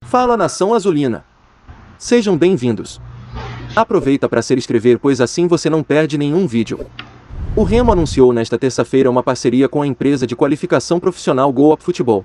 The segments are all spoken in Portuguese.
Fala, nação azulina! Sejam bem-vindos. Aproveita para se inscrever, pois assim você não perde nenhum vídeo. O Remo anunciou nesta terça-feira uma parceria com a empresa de qualificação profissional Go Up Futebol.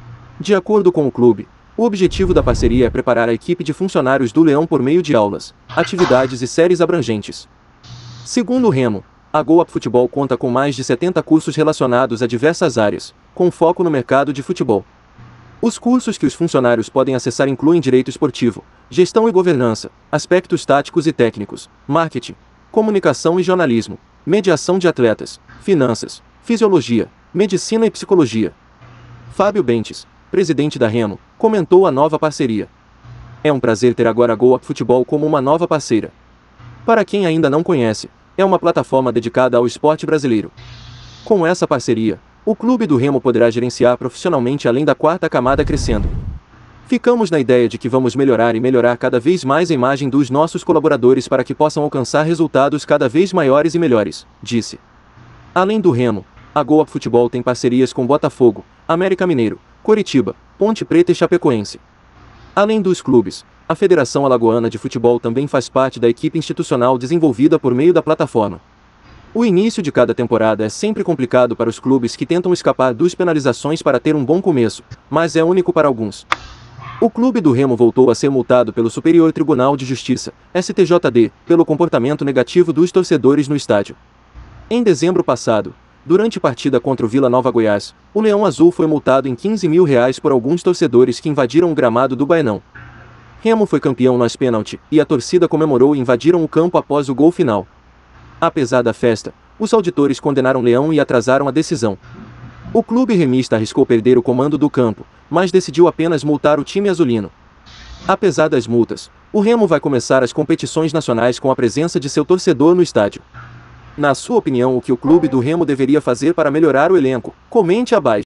De acordo com o clube, o objetivo da parceria é preparar a equipe de funcionários do Leão por meio de aulas, atividades e séries abrangentes. Segundo o Remo, a Go Up Futebol conta com mais de 70 cursos relacionados a diversas áreas, com foco no mercado de futebol. Os cursos que os funcionários podem acessar incluem direito esportivo, gestão e governança, aspectos táticos e técnicos, marketing, comunicação e jornalismo, mediação de atletas, finanças, fisiologia, medicina e psicologia. Fábio Bentes, presidente da Remo, comentou a nova parceria. É um prazer ter agora a Go Up Futebol como uma nova parceira. Para quem ainda não conhece, é uma plataforma dedicada ao esporte brasileiro. Com essa parceria, o clube do Remo poderá gerenciar profissionalmente além da quarta camada crescendo. Ficamos na ideia de que vamos melhorar cada vez mais a imagem dos nossos colaboradores para que possam alcançar resultados cada vez maiores e melhores, disse. Além do Remo, a Go Up Futebol tem parcerias com Botafogo, América Mineiro, Coritiba, Ponte Preta e Chapecoense. Além dos clubes, a Federação Alagoana de Futebol também faz parte da equipe institucional desenvolvida por meio da plataforma. O início de cada temporada é sempre complicado para os clubes que tentam escapar das penalizações para ter um bom começo, mas é único para alguns. O clube do Remo voltou a ser multado pelo Superior Tribunal de Justiça, STJD, pelo comportamento negativo dos torcedores no estádio. Em dezembro passado, durante partida contra o Vila Nova Goiás, o Leão Azul foi multado em R$15 mil por alguns torcedores que invadiram o gramado do Baenão. Remo foi campeão nos pênaltis, e a torcida comemorou e invadiram o campo após o gol final. Apesar da festa, os auditores condenaram Leão e atrasaram a decisão. O clube remista arriscou perder o comando do campo, mas decidiu apenas multar o time azulino. Apesar das multas, o Remo vai começar as competições nacionais com a presença de seu torcedor no estádio. Na sua opinião, o que o clube do Remo deveria fazer para melhorar o elenco? Comente abaixo.